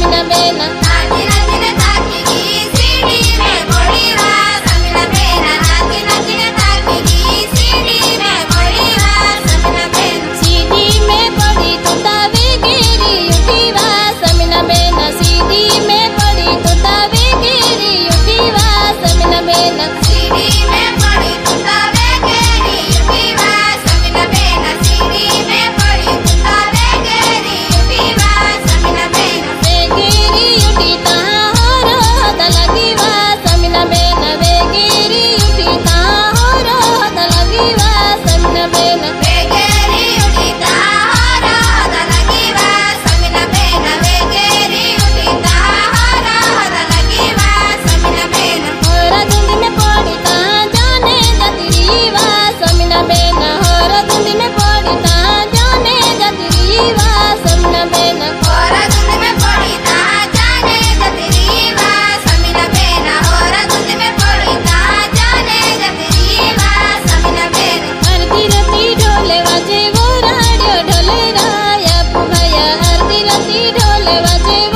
समीना बेना नाची नाची ने ताकेगी सीढ़ी में बड़ी बात समीना बेना नाची नाची ने ताकेगी सीढ़ी में बड़ी बात समीना बेना सीधी में पड़ी तो दावे गिरी उठी वा समीना बेना सीधी में पड़ी तो दावे गिरी उठी वा समीना बेना सीढ़ी में पड़ी तो दावे गिरी उठी वा समीना बेना सीढ़ी में पड़ी तो दावे गिरी उठी वा समीना बेना वे गिरी उठी ता होरो द लगी वा समीना बेना वे गिरी उठी ता होरो द लगी वा समीना बेना वेगेरी उठीता हरा लगी वा समीना बेना वेगेरी उठीता हरा लगी वा समीना बेना होरा धुंध में पड़ी ता जाने जतरी वा समीना बेना होरा धुंध में पड़ी ता जाने जतरी वा समीना बेना होरा धुंध में पड़ी ता जाने जतरी वा समीना बेना होरा धुंध में पड़ी ता जाने जतरी वा समीना बेना आरती रती ढोले वाजे वो राडियो ढोले राया भैया आरती रती ढोले वाजे